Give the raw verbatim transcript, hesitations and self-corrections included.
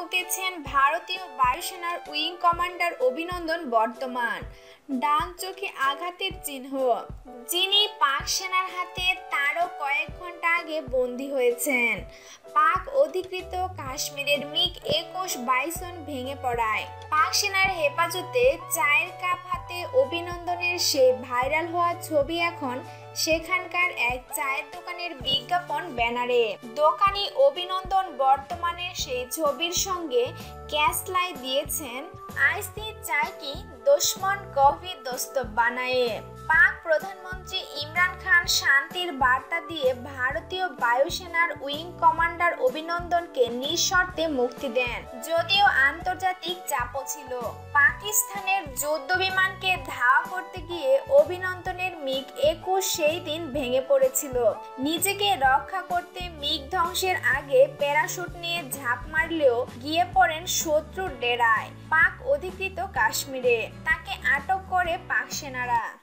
বলতেছেন ভারতীয় বায়ুসেনার উইং কমান্ডার অভিনন্দন বর্তমান। ডান চোখে আঘাতের চিহ্ন, যিনি পাক সেনার হাতে তারও কয়েক ঘন্টা আগে বন্দী হয়েছেন। পাক অধিকৃত কাশ্মীরের মিগ একুশ বাইসন ভেঙে পড়ায় পাক সেনার হেফাজতে চায়ের কাপ হাতে অভিনন্দনের সেই ভাইরাল হওয়া ছবি এখন সেখানকার এক চায়ের দোকানের বিজ্ঞাপন ব্যানারে। দোকানি অভিনন্দন বর্তমানের সেই ছবির সঙ্গে ক্যাশলাই দিয়েছেন, আইসি চায় কি দুশ্মন কফি দোস্ত বানায়ে। পাক প্রধানমন্ত্রী ইমরান খান শান্তির বার্তা দিয়ে ভারতীয় বায়ুসেনার উইং কমান্ডার অভিনন্দনকে নিঃশর্তে মুক্তি দেন, যদিও আন্তর্জাতিক চাপও ছিল। পাকিস্তানের যুদ্ধ বিমানকে ধাওয়া করতে গিয়ে অভিনন্দনের মিগ একুশ সেই দিন ভেঙে পড়েছিল। নিজেকে রক্ষা করতে মিগ ধ্বংসের আগে প্যারাশুট নিয়ে ঝাঁপ মারলেও গিয়ে পড়েন শত্রুর ডেরায় পাক অধিকৃত কাশ্মীরে। তাকে আটক করে পাক সেনারা।